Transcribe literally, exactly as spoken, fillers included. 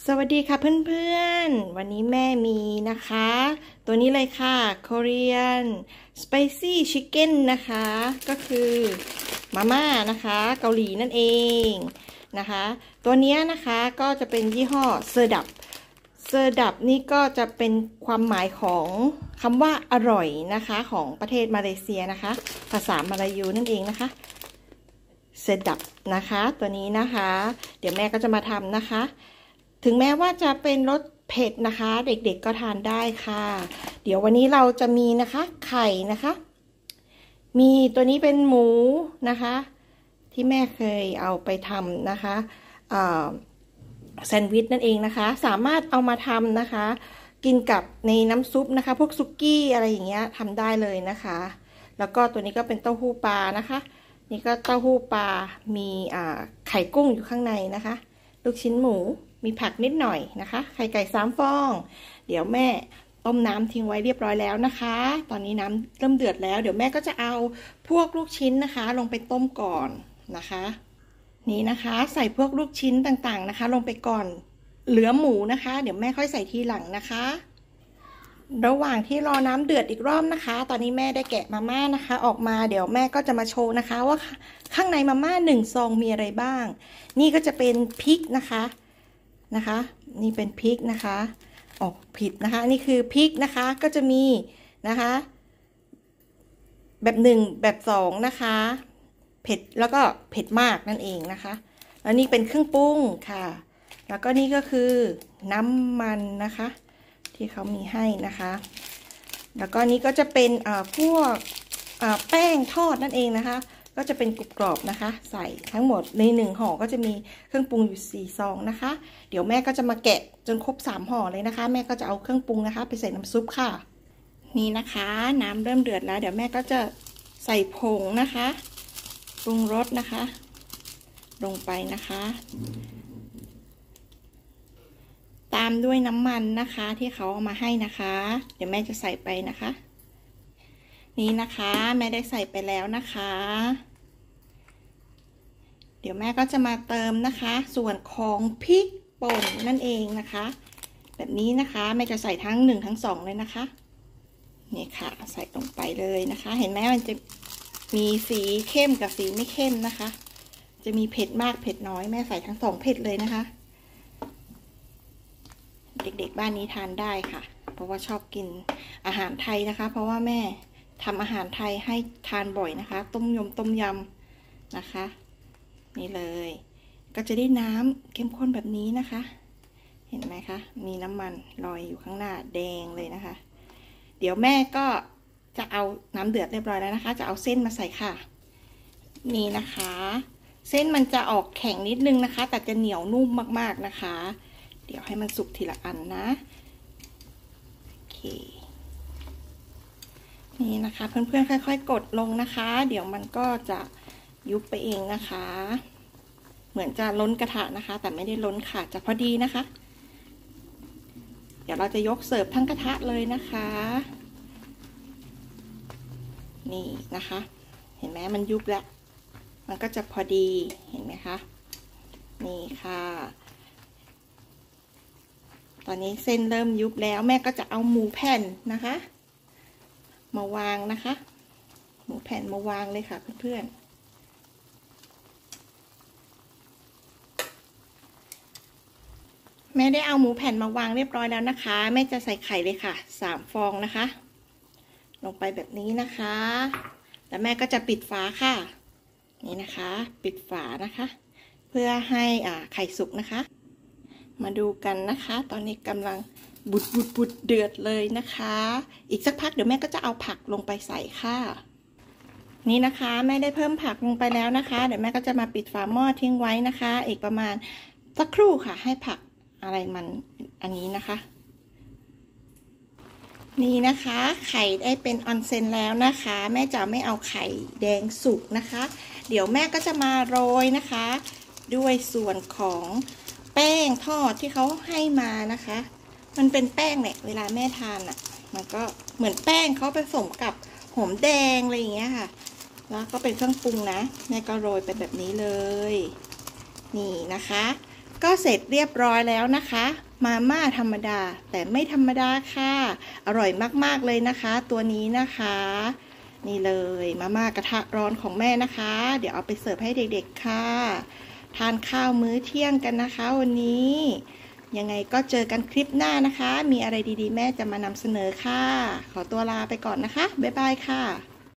สวัสดีค่ะเพื่อนๆวันนี้แม่มีนะคะตัวนี้เลยค่ะ Korean Spicy Chicken นะคะก็คือมาม่านะคะเกาหลีนั่นเองนะคะตัวนี้นะคะก็จะเป็นยี่ห้อเซอร์ดับเซอร์ดับนี่ก็จะเป็นความหมายของคำว่าอร่อยนะคะของประเทศมาเลเซียนะคะภาษามาลายูนั่นเองนะคะเซอร์ดับนะคะตัวนี้นะคะเดี๋ยวแม่ก็จะมาทำนะคะถึงแม้ว่าจะเป็นรสเผ็ดนะคะเด็กๆก็ทานได้ค่ะเดี๋ยววันนี้เราจะมีนะคะไข่นะคะมีตัวนี้เป็นหมูนะคะที่แม่เคยเอาไปทำนะคะแซนด์วิชนั่นเองนะคะสามารถเอามาทำนะคะกินกับในน้ำซุปนะคะพวกซุกี้อะไรอย่างเงี้ยทำได้เลยนะคะแล้วก็ตัวนี้ก็เป็นเต้าหู้ปลานะคะนี่ก็เต้าหู้ปลามีไข่กุ้งอยู่ข้างในนะคะลูกชิ้นหมูมีผักนิดหน่อยนะคะไข่ไก่สามฟองเดี๋ยวแม่ต้มน้ำทิ้งไว้เรียบร้อยแล้วนะคะตอนนี้น้ำเริ่มเดือดแล้วเดี๋ยวแม่ก็จะเอาพวกลูกชิ้นนะคะลงไปต้มก่อนนะคะนี่นะคะใส่พวกลูกชิ้นต่างๆนะคะลงไปก่อนเหลือหมูนะคะเดี๋ยวแม่ค่อยใส่ทีหลังนะคะระหว่างที่รอน้ำเดือดอีกรอบนะคะตอนนี้แม่ได้แกะมาม่านะคะออกมาเดี๋ยวแม่ก็จะมาโชว์นะคะว่าข้างในมาม่าหนึ่งซองมีอะไรบ้างนี่ก็จะเป็นพริกนะคะนะคะนี่เป็นพริกนะคะออกผิดนะคะนี่คือพริกนะคะก็จะมีนะคะแบบหนึ่งแบบสองนะคะเผ็ดแล้วก็เผ็ดมากนั่นเองนะคะแล้วนี่เป็นเครื่องปรุงค่ะแล้วก็นี่ก็คือน้ำมันนะคะที่เขามีให้นะคะแล้วก็นี้ก็จะเป็นพวกแป้งทอดนั่นเองนะคะก็จะเป็นกรุบกรอบนะคะใส่ทั้งหมดในหนึ่งห่อก็จะมีเครื่องปรุงอยู่สี่ซองนะคะเดี๋ยวแม่ก็จะมาแกะจนครบสามห่อเลยนะคะแม่ก็จะเอาเครื่องปรุงนะคะไปใส่น้ำซุปค่ะนี่นะคะน้ำเริ่มเดือดแล้วเดี๋ยวแม่ก็จะใส่ผงนะคะปรุงรสนะคะลงไปนะคะตามด้วยน้ำมันนะคะที่เขาเอามาให้นะคะเดี๋ยวแม่จะใส่ไปนะคะนี่นะคะแม่ได้ใส่ไปแล้วนะคะเดี๋ยวแม่ก็จะมาเติมนะคะส่วนของพริกป่นนั่นเองนะคะแบบนี้นะคะแม่จะใส่ทั้งหนึ่งทั้งสองเลยนะคะนี่ค่ะใส่ลงไปเลยนะคะเห็นไหมมันจะมีสีเข้มกับสีไม่เข้มนะคะจะมีเผ็ดมากเผ็ดน้อยแม่ใส่ทั้งสองเผ็ดเลยนะคะเด็กๆบ้านนี้ทานได้ค่ะเพราะว่าชอบกินอาหารไทยนะคะเพราะว่าแม่ทำอาหารไทยให้ทานบ่อยนะคะต้มยำต้มยำนะคะนี่เลยก็จะได้น้ำเข้มข้นแบบนี้นะคะเห็นไหมคะมีน้ำมันลอยอยู่ข้างหน้าแดงเลยนะคะเดี๋ยวแม่ก็จะเอาน้ำเดือดเรียบร้อยแล้วนะคะจะเอาเส้นมาใส่ค่ะนี่นะคะเส้นมันจะออกแข็งนิดนึงนะคะแต่จะเหนียวนุ่มมากๆนะคะเดี๋ยวให้มันสุกทีละอันนะโอเคนี่นะคะเพื่อนๆค่อยๆกดลงนะคะเดี๋ยวมันก็จะยุบไปเองนะคะเหมือนจะล้นกระทะนะคะแต่ไม่ได้ล้นค่ะจะพอดีนะคะเดี๋ยวเราจะยกเสิร์ฟทั้งกระทะเลยนะคะนี่นะคะเห็นไหมมันยุบแล้วมันก็จะพอดีเห็นไหมคะนี่ค่ะตอนนี้เส้นเริ่มยุบแล้วแม่ก็จะเอาหมูแผ่นนะคะมาวางนะคะหมูแผ่นมาวางเลยค่ะเพื่อนๆแม่ได้เอาหมูแผ่นมาวางเรียบร้อยแล้วนะคะแม่จะใส่ไข่เลยค่ะสามฟองนะคะลงไปแบบนี้นะคะแล้วแม่ก็จะปิดฝาค่ะนี่นะคะปิดฝานะคะเพื่อให้อ่าไข่สุกนะคะมาดูกันนะคะตอนนี้กำลังบุดบุดบุดเดือดเลยนะคะอีกสักพักเดี๋ยวแม่ก็จะเอาผักลงไปใส่ค่ะนี่นะคะแม่ได้เพิ่มผักลงไปแล้วนะคะเดี๋ยวแม่ก็จะมาปิดฝาหม้อทิ้งไว้นะคะอีกประมาณสักครู่ค่ะให้ผักอะไรมันอันนี้นะคะนี่นะคะไข่ได้เป็นออนเซ็นแล้วนะคะแม่จะไม่เอาไข่แดงสุกนะคะเดี๋ยวแม่ก็จะมาโรยนะคะด้วยส่วนของแป้งทอดที่เขาให้มานะคะมันเป็นแป้งเนี่ยเวลาแม่ทานอ่ะมันก็เหมือนแป้งเขาผสมกับหอมแดงอะไรอย่างเงี้ยค่ะแล้วก็เป็นเครื่องปรุงนะแม่ก็โรยไปแบบนี้เลยนี่นะคะก็เสร็จเรียบร้อยแล้วนะคะมาม่าธรรมดาแต่ไม่ธรรมดาค่ะอร่อยมากๆเลยนะคะตัวนี้นะคะนี่เลยมาม่ากระทะร้อนของแม่นะคะเดี๋ยวเอาไปเสิร์ฟให้เด็กๆค่ะทานข้าวมื้อเที่ยงกันนะคะวันนี้ยังไงก็เจอกันคลิปหน้านะคะมีอะไรดีๆแม่จะมานำเสนอค่ะขอตัวลาไปก่อนนะคะบ๊ายบายค่ะ